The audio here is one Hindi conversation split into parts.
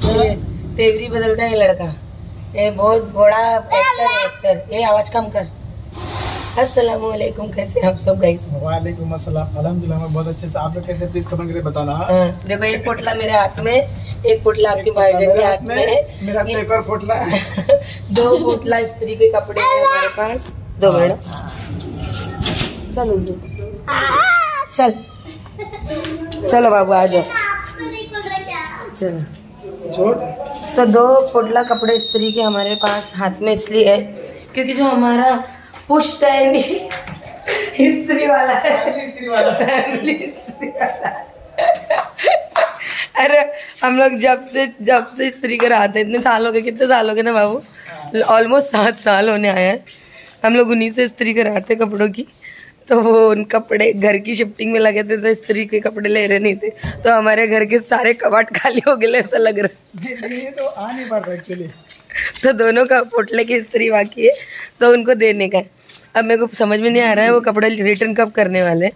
तेवरी बदलता है ये लड़का, ये बहुत बड़ा एक्टर। ये आवाज कम कर। अस्सलामुअलैकुम, कैसे आप सब गाइस? वालेकुम अस्सलाम, अल्हम्दुलिल्लाह मैं बहुत अच्छे से। आप लोग कैसे? प्लीज कमेंट करके बताना। देखो एक पोटला मेरे हाथ में, एक पोटला आपके भाईजान के हाथ में है, मेरा एक और पोटला है। 2 पोटला स्त्री के कपड़े हैं हमारे पास। 2 मिनट, चलो चल चलो बाबू आ जाओ, चलो। तो 2 पोटला कपड़े स्त्री के हमारे पास हाथ में इसलिए है क्योंकि जो हमारा पुश्त है स्त्री वाला है, फैमिली स्त्री वाला। अरे हम लोग जब से स्त्री कराते इतने साल हो गए, कितने साल हो गए ना बाबू? ऑलमोस्ट 7 साल होने आए हैं। हम लोग उन्हीं से स्त्री कराते कपड़ों की। तो वो उन कपड़े घर की शिफ्टिंग में लगे थे तो स्त्री के कपड़े ले रहे नहीं थे, तो हमारे घर के सारे कबाट खाली हो गए ऐसा लग रहा है। तो आ नहीं पा रहा एक्चुअली। तो दोनों का पोटले की स्त्री बाकी है तो उनको देने का है। अब मेरे को समझ में नहीं आ रहा है वो कपड़े रिटर्न कब करने वाले।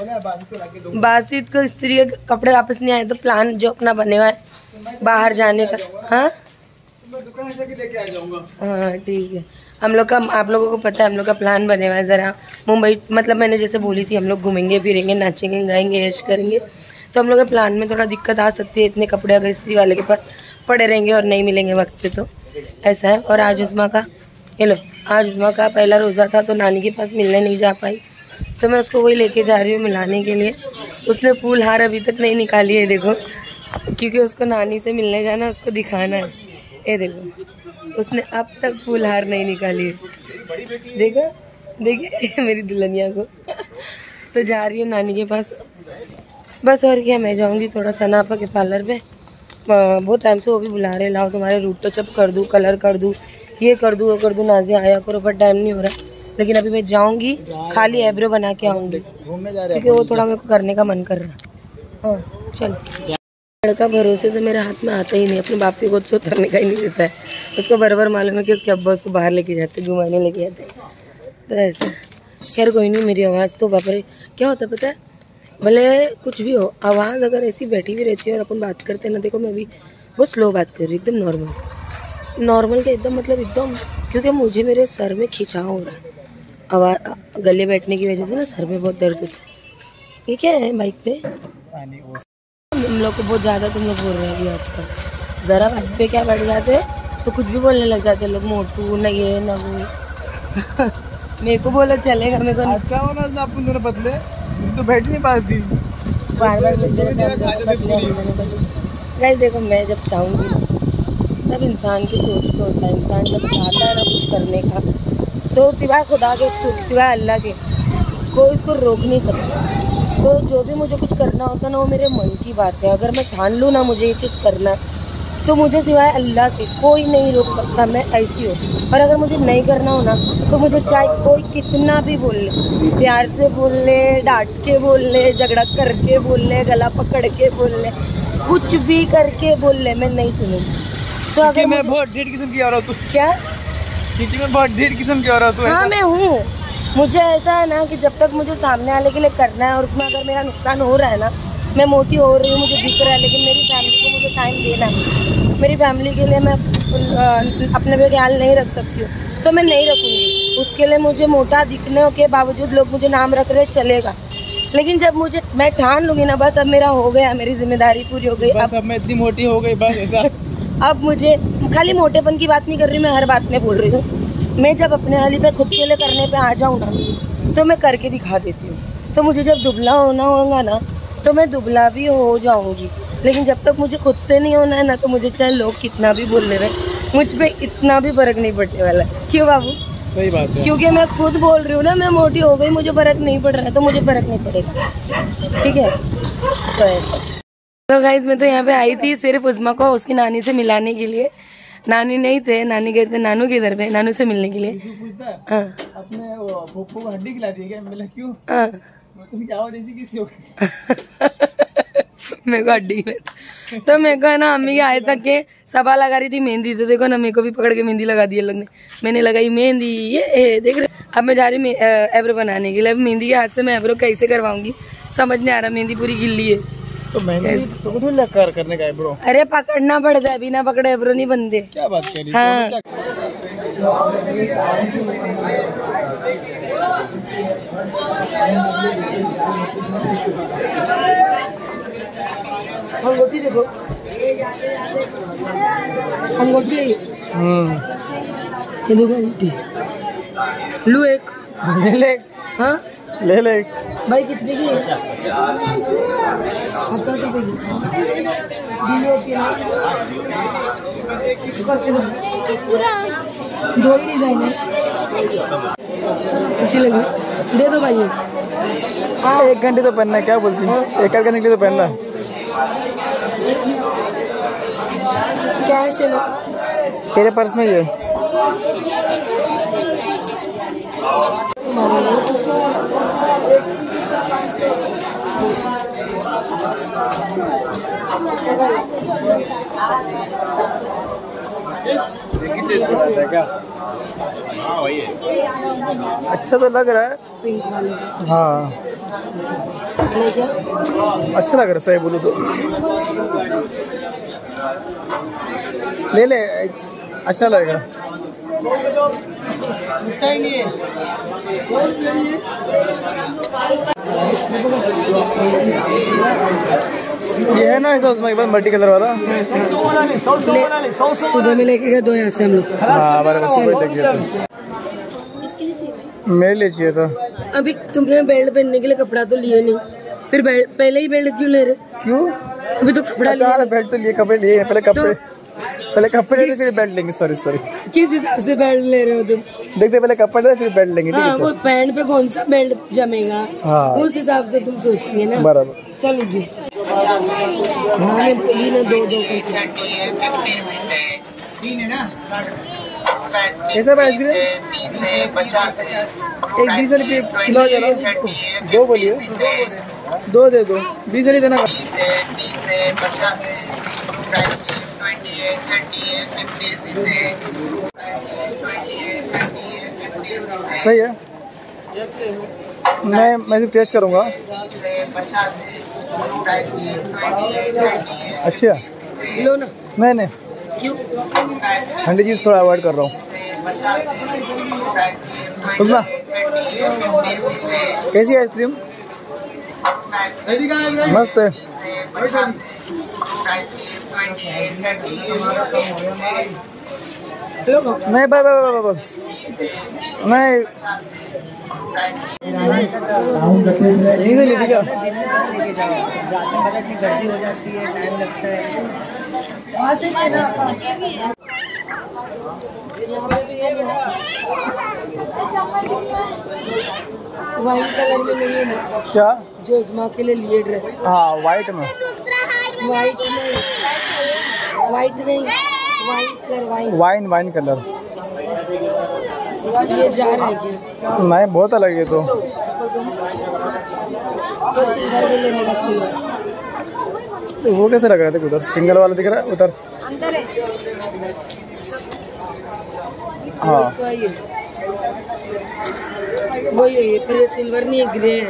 बासित को स्त्री के कपड़े वापस नहीं आए तो प्लान जो अपना बने हुआ है बाहर जाने का। हाँ दुकान से लेके आ जाऊंगा। हाँ ठीक है। हम लोग का, आप लोगों को पता है हम लोग का प्लान बने हुआ है ज़रा मुंबई, मतलब मैंने जैसे बोली थी हम लोग घूमेंगे फिरेंगे नाचेंगे गाएंगे ऐश करेंगे। तो हम लोग के प्लान में थोड़ा दिक्कत आ सकती है, इतने कपड़े अगर स्त्री वाले के पास पड़े रहेंगे और नहीं मिलेंगे वक्त पे तो ऐसा है। और आज उस्मा का, ये लो, आज उस्मा का पहला रोज़ा था तो नानी के पास मिलने नहीं जा पाई, तो मैं उसको वही लेके जा रही हूँ मिलाने के लिए। उसने फूल हार अभी तक नहीं निकाली है देखो, क्योंकि उसको नानी से मिलने जाना, उसको दिखाना है। ये देखो उसने अब तक फूल हार नहीं निकाली है, देखो देखिए मेरी दुल्हनिया को। तो जा रही हूँ नानी के पास बस। और क्या, मैं जाऊँगी थोड़ा सनाफा के पार्लर पे, बहुत टाइम से वो भी बुला रहे, लाओ तुम्हारे रूट टचअप कर दूँ, कलर कर दूँ, ये कर दूँ वो कर दूँ, नाजिया आया करो, पर टाइम नहीं हो रहा। लेकिन अभी मैं जाऊँगी, खाली आईब्रो बना के आऊँगी क्योंकि वो थोड़ा मेरे को करने का मन कर रहा। हाँ चलो। लड़का भरोसे से मेरे हाथ में आता ही नहीं, अपने बाप के गोद से उतरने का ही नहीं देता है। उसको बराबर मालूम है कि उसके अब्बा उसको बाहर लेके जाते, घुमाने लेके जाते, तो ऐसा। खैर कोई नहीं, मेरी आवाज़ तो बाप रे क्या होता है पता है, भले कुछ भी हो, आवाज़ अगर ऐसी बैठी भी रहती है और अपन बात करते हैं ना, देखो मैं भी बहुत स्लो बात कर रही हूँ, एकदम नॉर्मल के एकदम, मतलब एकदम, क्योंकि मुझे मेरे सर में खिंचाव हो रहा है आवाज़, गले बैठने की वजह से ना सर में बहुत दर्द होता है। ये क्या है बाइक पे? तुम लोग को बहुत ज़्यादा तुम लोग बोल रहे हैं अभी आजकल, ज़रा बाइक पे क्या बैठ जाते तो कुछ भी बोलने लग जाते लोग, मोटू न ये न वो। मेरे को बोलो चलेगा, मेरे को अच्छा हो ना अपन दोनों बदले, तो बैठ नहीं पाती, बार बदले। गाइस देखो मैं जब चाहूँगी, सब इंसान की सोच पे होता है, इंसान जब चाहता है ना कुछ करने का तो सिवाय खुदा के, सिवाय अल्लाह के कोई उसको रोक नहीं सकता। तो जो भी मुझे कुछ करना होता है ना वो मेरे मन की बात है। अगर मैं ठान लूँ ना मुझे ये चीज़ करना तो मुझे सिवाय अल्लाह के कोई नहीं रोक सकता, मैं ऐसी हूँ। और अगर मुझे नहीं करना हो ना तो मुझे चाहे कोई कितना भी बोल ले, प्यार से बोल ले, डांट के बोल ले, झगड़ा करके बोल ले, गला पकड़ के बोल ले, कुछ भी करके बोल ले, मैं नहीं सुनूँगी। तो अगर मैं बहुत ढेर किस्म की औरत हूँ। क्या? क्योंकि मैं बहुत ढेर किस्म की औरत हूँ। हाँ मैं हूँ। मुझे ऐसा है ना कि जब तक मुझे सामने वाले के लिए करना है और उसमें अगर मेरा नुकसान हो रहा है ना, मैं मोटी हो रही हूँ, मुझे दिख रहा है, लेकिन मेरी फैमिली को मुझे टाइम देना है, मेरी फैमिली के लिए मैं अपने पे ख्याल नहीं रख सकती हूँ तो मैं नहीं रखूँगी। उसके लिए मुझे मोटा दिखने के बावजूद लोग मुझे नाम रख रहे चलेगा, लेकिन जब मैं ठान लूँगी ना बस अब मेरा हो गया, मेरी जिम्मेदारी पूरी हो गई, अब मैं इतनी मोटी हो गई बस ऐसा। अब मुझे खाली मोटेपन की बात नहीं कर रही, मैं हर बात में बोल रही हूँ। मैं जब अपने वाली पे खुद के लिए करने पे आ जाऊँ ना तो मैं करके दिखा देती हूँ। तो मुझे जब दुबला होना होगा ना तो मैं दुबला भी हो जाऊँगी, लेकिन जब तक मुझे खुद से नहीं होना है ना तो मुझे चाहे लोग कितना भी बोल ले रहे, मुझ पे इतना भी फर्क नहीं पड़ने वाला। क्यों बाबू? सही बात है, क्योंकि मैं खुद बोल रही हूँ ना मैं मोटी हो गई, मुझे फर्क नहीं पड़ रहा है तो मुझे फर्क नहीं पड़ेगा, ठीक है? तो ऐसा। तो गाइस मैं तो यहाँ पे आई थी सिर्फ उस्मा को उसकी नानी से मिलाने के लिए। नानी नहीं थे, नानी गए थे नानू के इधर पे, नानू से मिलने के लिए। हाँ अपने फूफो को हड्डी खिला दी क्या? मैं क्यों? हाँ जैसी किसी हो मेरे को हड्डी तो मेरे को है ना अम्मी के आए तक के सबा लगा रही थी मेहंदी, तो देखो ना मेरे को भी पकड़ के मेहंदी लगा दी लोग ने। मैंने लगाई मेहंदी, ये देख रहे। अब मैं जा रही हूँ एब्रो बनाने के लिए। अब मेहंदी के हाथ से मैं एब्रो कैसे करवाऊंगी समझ नहीं आ रहा, मेहंदी पूरी गिल्ली है। तो मैंने तो थोड़ी कर करने का है ब्रो। अरे पकड़ना पड़ता है, बिना पकड़े आईब्रो नहीं बनते। क्या बात कर रही है? हाँ। अंगूठी देखो, अंगूठी ये देखो अंगूठी। लू एक ले ले। हाँ ले ले भाई, कितने की है? 50 रुपए की दो ही डिजाइन है, अच्छी लगी, दे दो भाई। हाँ 1 घंटे तो पहनना है, क्या बोलती है? 1 आध घंटे के लिए तो पहनना है। कैश है ना तेरे पर्स में ही है। अच्छा तो लग रहा है। पिंक वाले हाँ अच्छा लग रहा है, सही बोलो तो। ले ले, अच्छा लगेगा। ये है ना ऐसा, उसमें मल्टी कलर वाला। सुबह में लेके गए 2 यहाँ से हम लोग। हाँ मेरे लिए चाहिए था। अभी तुमने बेल्ट पहनने के लिए कपड़ा तो लिए नहीं, फिर पहले ही बेल्ट क्यों ले रहे? क्यों? अभी तो कपड़ा लिया। बेल्ट तो लिए, कपड़े लिए, पहले कपड़े फिर बेल्ट लेंगे। सॉरी किस हिसाब से बेल्ट ले रहे हो तुम? देखते पहले कपड़े फिर बेल्ट लेंगे। हाँ, वो पैंट पे कौन सा बेल्ट जमेगा? हाँ उस हिसाब से तुम सोचेंगे ना। बराबर। चलो जी। हाँ मैं बोली ना 2 करके। कैसा आइसक्रीम? 20 वाली खिलाओ जरा। 2 बोलिए, 2 दे दो। 20 वाली देना। सही है। मैं सिर्फ टेस्ट करूँगा। अच्छा लो ना। नहीं क्यों? ठंडी चीज़ थोड़ा अवॉइड कर रहा हूँ। उसमें कैसी आइसक्रीम? मस्त है। नहीं बस नहीं, यहीं से ली थी क्या? वाइट कलर में नहीं है ना? क्या? जो इस्मा के लिए लिए ड्रेस। हाँ वाइट में। वाइट नहीं, वाइन कलर। ये जा रहा है क्या? नहीं बहुत अलग है तो। सिल्वर में लेने का सिल्वर। वो कैसे लग रहा था उधर? सिंगल वाला दिख रहा है उधर। हाँ वही है, पर ये सिल्वर नहीं है, ग्रे है।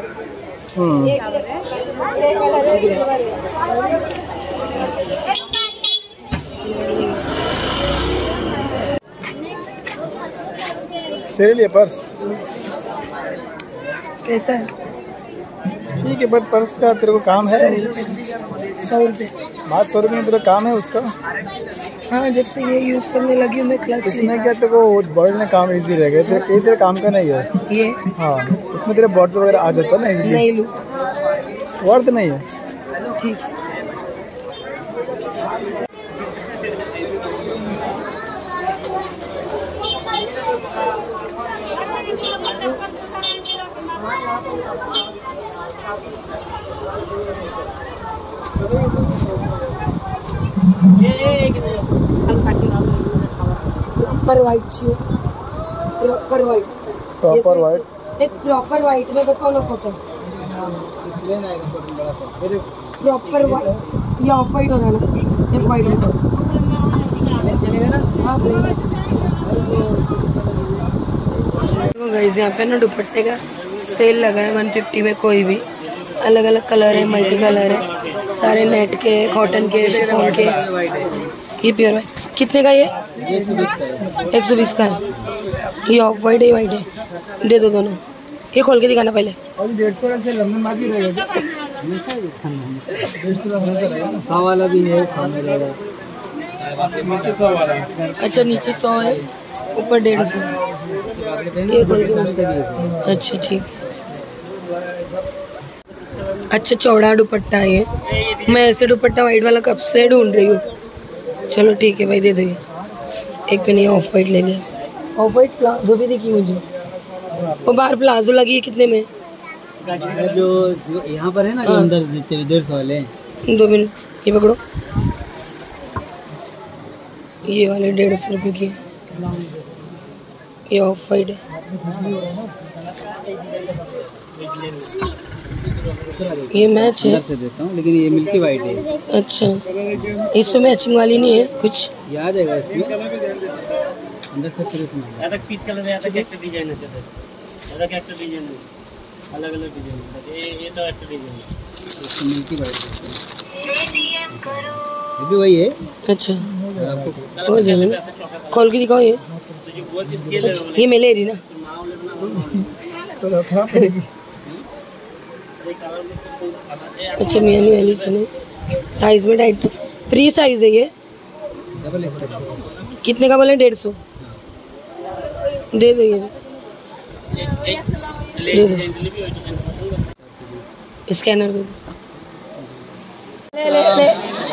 तेरे लिए पर्स कैसा है? ठीक है, बट पर्स का तेरे को काम है। 100 रुपये। 100 रुपये में तेरा काम है उसका। हाँ जब से ये यूज करने लगी हूँ मैं क्लच। इसमें क्या तेरे को बॉटल में काम इजी रहेगा। ये तेरे काम का नहीं है ये। हाँ इसमें तेरे बॉटल वगैरह आ जाता है ना इजीली। नहीं लूँ, वर्थ नहीं है। ठीक है। प्रॉपर वाइट चाहिए, प्रॉपर वाइट। Proper white. एक प्रॉपर वाइट में बताओ ना फोटो। प्रॉपर वाइट, ये ऑफ वाइट हो रहा है ना, एक वाइट में। हाँ गाइस यहाँ पे ना दुपट्टे का सेल लगा है 150 में। कोई भी अलग अलग कलर है, मल्टी कलर है। सारे नेट के, कॉटन के, शिफॉन के। ये प्योर है, कितने का ये? 120 का है। ये ऑफ वाइट है, वाइट है, दे दो दोनों। ये खोल के दिखाना पहले। 150 से लंदन मार्क भी रहेगा, 100 वाला भी है, नीचे 100 वाला। अच्छा नीचे 100 है, ऊपर 150। ये खोल के, अच्छा ठीक है। अच्छा चौड़ा दुपट्टा है ये। मैं ऐसे दुपट्टा वाइट वाला कब से ढूंढ रही हूँ। चलो ठीक है भाई, दे दो ये। एक पे नहीं, ऑफ वाइट ले लिया। ऑफ वाइट प्लाजो भी देखी मुझे, वो बाहर प्लाजो लगी है, कितने में? जो यहाँ पर है ना, जो अंदर देते हुए 150 वाले। 2 मिनट, ये पकड़ो। ये वाले 150 रुपये की, ये ऑफ वाइट है। ये मैच है से देता हूँ, लेकिन ये मिल्की वाइट है। अच्छा, इस पे मैचिंग वाली नहीं है कुछ? ये आ जाएगा इसमें अंदर से। फिर इसमें पीच कलर है, कैरेक्टर डिजाइन है, कैरेक्टर डिजाइन है, अलग अलग डिजाइन है। ये तो ऐसा डिजाइन है, मिल्की वाइट ये भी वही है। अच्छा हो जाएगा, खोल के दिखाओ। ये ये मैं ले रही ना, तो खराब पड़ेगी। अच्छा मियानी वाली सुने, साइज में टाइट, फ्री साइज है ये। डबल एक्सेल कितने का बोले? 150। दे दो ये भी, दे दो। स्कैनर दे दो। ले ले ले,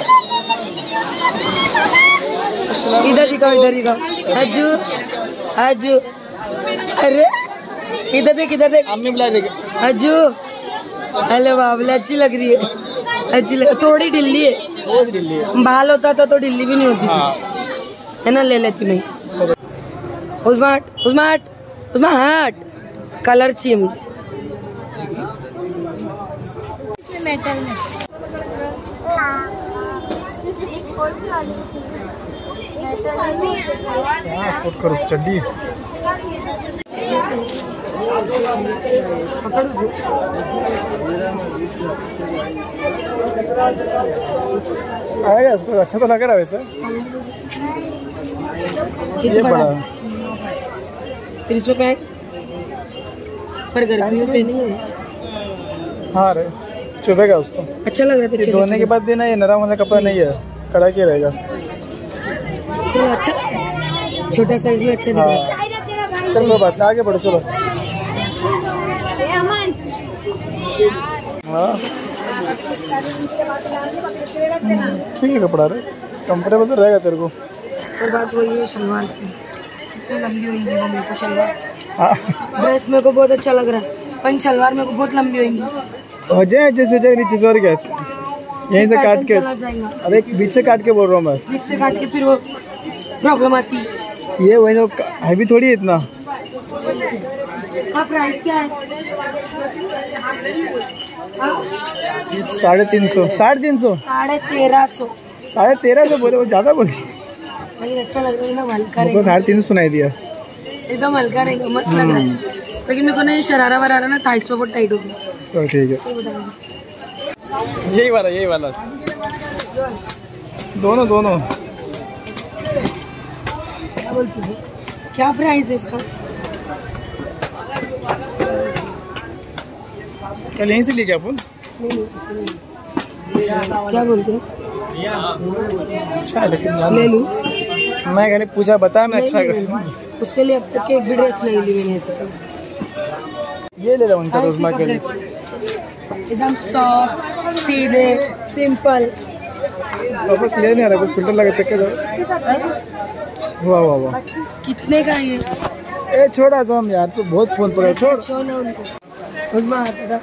इधर दिखाओ, इधर दिखाओ। अज्जू अज्जू, अरे इधर देख, इधर देख। अम्मी बुला देगी। अज्जू, हेलो बाबले, अच्छी लग रही है, अच्छी लग, थोड़ी ढिल्ली है। बाल होता तो ढिल्ली भी नहीं होती थी, है ना? ले लेती नहीं। उसमें हट, कलर चाहिए मुझे। मेटल में शूट करो चड्डी। आएगा इसको, अच्छा तो लग रहा है वैसे। ये बड़ा 30 रुपये पैंट पर गर्मी में पहनेंगे। हाँ रे, चुभेगा उसको। अच्छा लग रहा था, चलो धोने के बाद देना, ये नरम वाला कपड़ा नहीं है, कड़ा के रहेगा। चलो अच्छा, छोटा साइज में अच्छा दिख रहा है। चलो कोई बात नहीं, आगे बढ़ो चलो। हाँ ठीक है, कपड़ा रे कंफर्टेबल तो रहेगा तेरे को। और बात वही है शलवार की, कितनी लंबी होंगी वो मेरे को शलवार। हाँ ड्रेस मेरे को बहुत अच्छा लग रहा है, पर शलवार मेरे को बहुत लंबी होंगी। हो जाए जैसे जाए नीचे से, और क्या यहीं से काट के। अरे बीच से काट के बोल रहा हूँ मैं, बीच से काट के फिर वो प्रॉब्लम आती है। ये वही तो हैवी थोड़ी है इतना। का प्राइस क्या है? 350, 350, 1350। 1350 बोले, वो ज्यादा बोली। लेकिन अच्छा लग रहा है ना, हल्का मेरे को 350 सुनाई दिया। एकदम हल्का रहेगा, मस्त लग रहा है। लेकिन मेरे को ना शरारा वरारा ना थाइस पे बहुत टाइट हो गया। चलो ठीक है, यही वाला दोनों। क्या बोलती है? क्या प्राइस है इसका? कल यहीं से लेके अपन। क्या बोलते हैं? अच्छा है, लेकिन ले लूं? मैं खाली पूछा, बता मैं अच्छा कर। उसके लिए अब तक एक भी ड्रेस नहीं ली मैंने ऐसे। ये ले लो उनका रोजमा के लिए, एकदम सॉफ्ट, सीधे, सिंपल। प्रॉपर क्लियर नहीं आ रहा, कुछ फिल्टर लगा, चेक कर। वाह कितने का ये? ए छोड़ा तो हम यार, तो बहुत फोन पकड़ा, छोड़। शो ना उनको, उसमें आता था।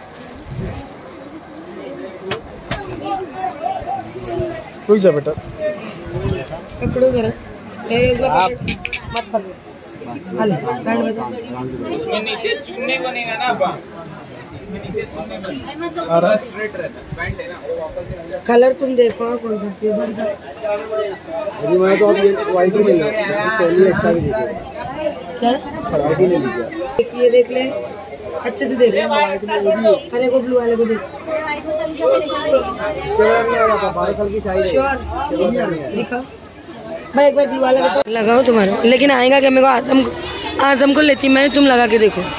रुक जा बेटा, पकड़ो जरा, मत पकड़ो। हेलो, बैंड बजाओ। इसमें नीचे चुनने को नहीं है ना, इसमें नीचे चुनने को आ रहा है। स्ट्रेट रहता है, पैंट है ना, वो वापस कलर तुम देखो कौन सा फेवरेट सा। अभी मैं तो अब वाइट ही ले लिया, पहले एक्स्ट्रा भी देखा। क्या? वाइट ही ले लिया। ये देख ले, अच्छे से देख ले। अरे को ब्लू वाले को देख। श्योर दिखाओ भाई, एक बार ब्लू वाला लगाओ तुम्हारा, लेकिन आएगा क्या? मेरे को आजम को लेती मैं, तुम लगा के देखो।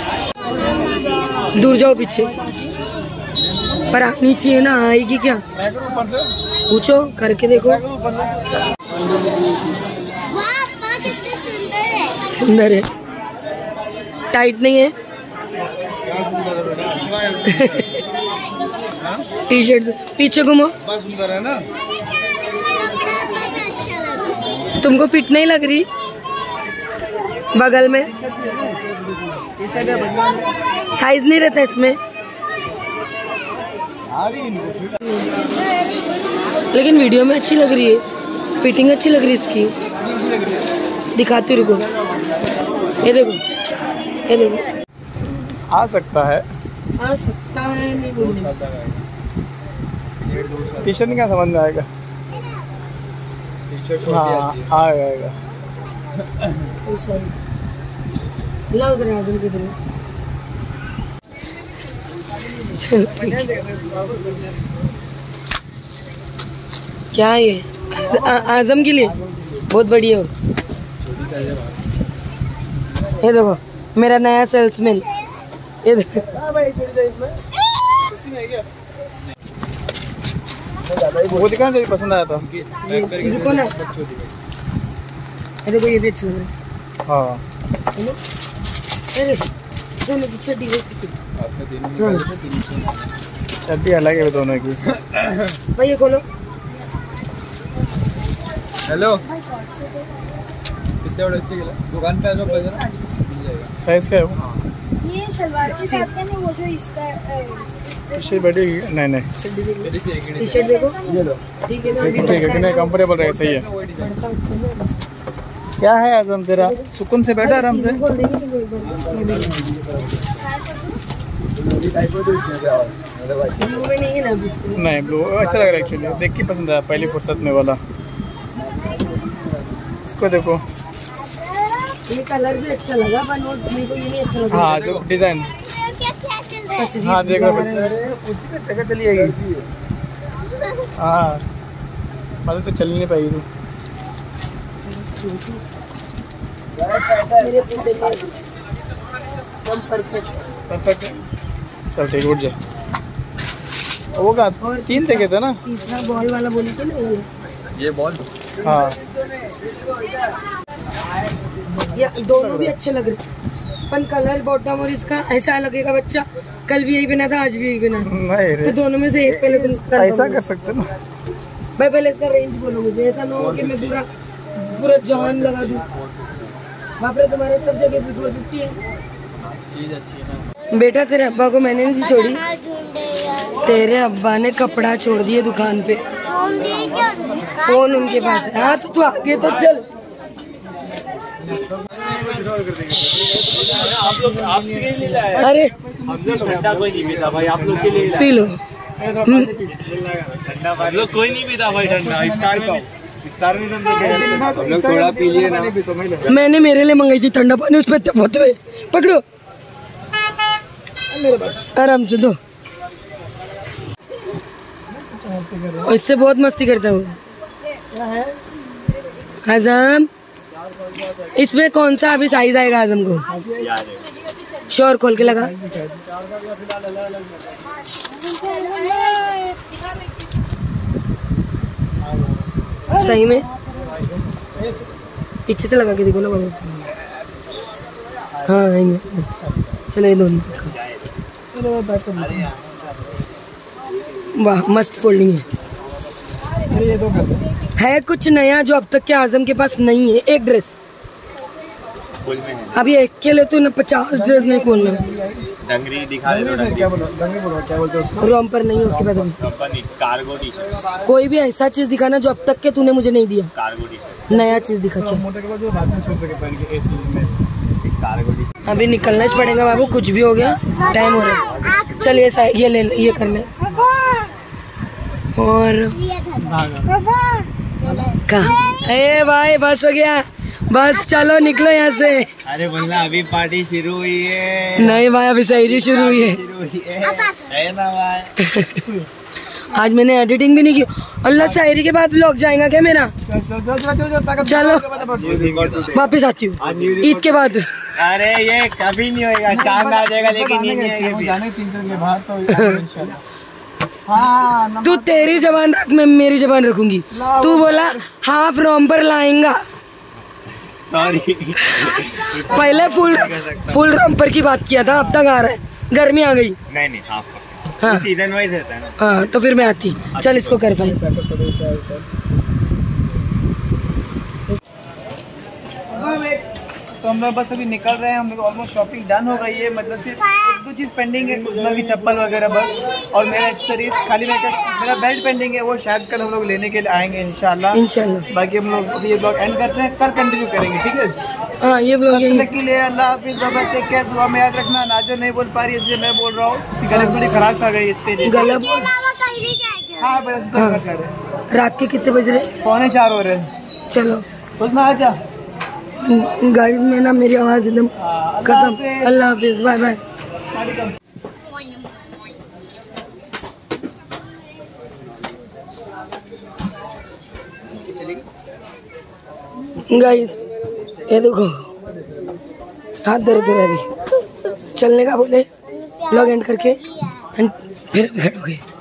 दूर जाओ पीछे, पर आनी चाहिए ना, आएगी क्या? पूछो करके देखो। सुंदर है, टाइट नहीं है। टी शर्ट पीछे घूमो, सुंदर है ना। तुमको फिट नहीं लग रही? बगल में साइज नहीं रहता इसमें, लेकिन वीडियो में अच्छी लग रही है, फिटिंग अच्छी लग रही है इसकी। दिखाती रुको, ये देखो, ये देखो। आ सकता है, नहीं बोलने। टी शर्ट क्या समझ में आएगा? हाँ आएगा। लाओ जरा आजम की तरह। क्या है ये? आजम के लिए बहुत बढ़िया हो। ये देखो मेरा नया सेल्समैन, ये देखो। वो दिखाना चाहिए, पसंद आया था। रुको ना, ये देखो ये भी अच्छा लग रहा है। हाँ चड्डी अलग है दोनों की। भाई ये खोलो। हेलो, कितने बड़े अच्छी दुकान पे साइज का है वो? ये शलवार के साथ का नहीं, वो जो इसका टी-शर्ट बड़ी नहीं टी शर्ट देखो, ये लो। ठीक है ना? ठीक है कि नहीं, कंफर्टेबल रहे, सही है। क्या है आजम तेरा, सुकून से बैठा आराम से। ब्लू में नहीं है ना अभी इसको? नहीं ब्लू अच्छा लग रहा है एक्चुअली, देख के पसंद आया पहली फुर्सत में वाला। इसको देखो, ये कलर भी अच्छा लगा, पर नोट मेरे को ये नहीं अच्छा लगा। हाँ जो डिजाइन, हाँ देख रहा उसी पे जगह चली आएगी। हाँ मतलब तो चल नहीं पाएगी तू। मेरे पूरे एकदम परफेक्ट। चल ठीक, उठ जा। वो का 3 देखे थे ना, तीसरा बॉल वाला बोली थी ना ये बॉल। हाँ ये दोनों भी अच्छे लग रहे, पर कलर बॉटम और इसका ऐसा लगेगा बच्चा कल भी यही बना था, आज भी यही बना। नहीं तो दोनों में से एक पहले तुम ऐसा कर सकते ना भाई, पहले इसका रेंज बोलो मुझे, ऐसा ना हो कि मैं पूरा जान लगा दूं। बाप रे, तुम्हारे सब जगह पे 450 है। चीज अच्छी है ना। बेटा तेरे अब्बा को मैंने नहीं छोड़ी, तेरे अब्बा ने कपड़ा छोड़ दिए दुकान पे, फोन उनके पास है। हाँ तो तू आगे तो चल। अरे ठंडा कोई नहीं पीता भाई, आप लोग के लिए पी लो। ठंडा लोग कोई नहीं पीता भाई, ठंडा इफ्तार में हम लोग थोड़ा पी लिए ना। मैंने मेरे लिए मंगाई थी ठंडा पानी, उस पे तपते हुए पकड़ो, आराम से दो। इससे बहुत मस्ती करता हूँ। आजम इसमें कौन सा अभी साइज आएगा आजम को? श्योर, खोल के लगा। सही में पीछे से लगा के देखो ना बाबू। हाँ आएंगे, चलो ये दोनों वाह मस्त फोल्डिंग है कुछ नया जो अब तक के आजम के पास नहीं है। एक ड्रेस अभी एक के लिए तो 50 ड्रेस नहीं खोलना है। डंगरी दिखा दे, क्या बोलते हैं रॉम्पर नहीं है उसके पास अभी। कंपनी कार्गो टी-शर्ट, कोई भी ऐसा चीज दिखाना जो अब तक के तूने मुझे नहीं दिया, कार्गो टी-शर्ट, नया चीज दिखा। चल मोटे के बाद जो बाद में सोच सके पहन के ऐसे में कार्गो टी-शर्ट। अभी निकलना ही पड़ेगा बाबू, कुछ भी हो गया, टाइम हो रहा है। चल ये ले, ये कर ले। और कहाँ? ए भाई बस हो गया, बस चलो निकलो यहाँ से। अरे बोलना अभी पार्टी शुरू हुई है। नहीं भाई अभी शायरी शुरू हुई है। शुरू हुई है ना भाई। आज मैंने एडिटिंग भी नहीं की। अल्लाह शायरी के बाद व्लॉग जाएगा क्या मेरा? चलो वापस आती हूँ ईद के बाद। अरे ये कभी नहीं होएगा, चांद आ जाएगा लेकिन ये नहीं आएगा। जाने 3 साल के बाद तो इंशाल्लाह। हाँ तू तेरी जबान रख, मैं मेरी जबान रखूंगी। तू बोला हाफ नवंबर लाएगा, सॉरी पहले फुल नवंबर की बात किया था, अब तक आ रहा है। गर्मी आ गई। नहीं हाफ हाँ सीजन वाइज रहता है ना। हाँ तो फिर मैं आती। चल इसको कर फाइन। तो हम लोग बस अभी निकल रहे हैं। हम लोग ऑलमोस्ट शॉपिंग डन हो गई है, मतलब सिर्फ 1-2 चीज़ पेंडिंग है, उसमें भी चप्पल वगैरह बस। और मेरा एक्सेसरीज खाली मेरा बेल्ट पेंडिंग है, वो शायद कल हम लोग लेने के लिए आएंगे इंशाल्लाह। बाकी हम लोग अभी ये ब्लॉग एंड करते हैं, कल कंटिन्यू करेंगे, ठीक है? हाँ ये ब्लॉग के लिए अल्लाह हाफिज़, टेक केयर, दुआ में याद रखना। नाजो नहीं बोल पा रही इसलिए मैं बोल रहा हूँ, गले थोड़ी खराश आ गई इसके लिए। गला हाँ बस रात के कितने बज रहे? 3:45 हो रहे हैं। चलो उसमें आ जा गाइस में ना मेरी आवाज एकदम खत्म। अल्लाह हाफिज, बाय बाय। गाइस ये देखो हाथ दर्द हो रहा है अभी। चलने का बोले, व्लॉग एंड करके फिर बैठोगे।